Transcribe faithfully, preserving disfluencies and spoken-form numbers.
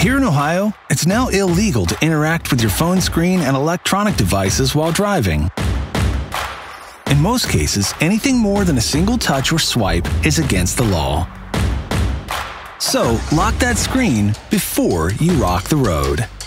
Here in Ohio, it's now illegal to interact with your phone screen and electronic devices while driving. In most cases, anything more than a single touch or swipe is against the law. So, lock that screen before you rock the road.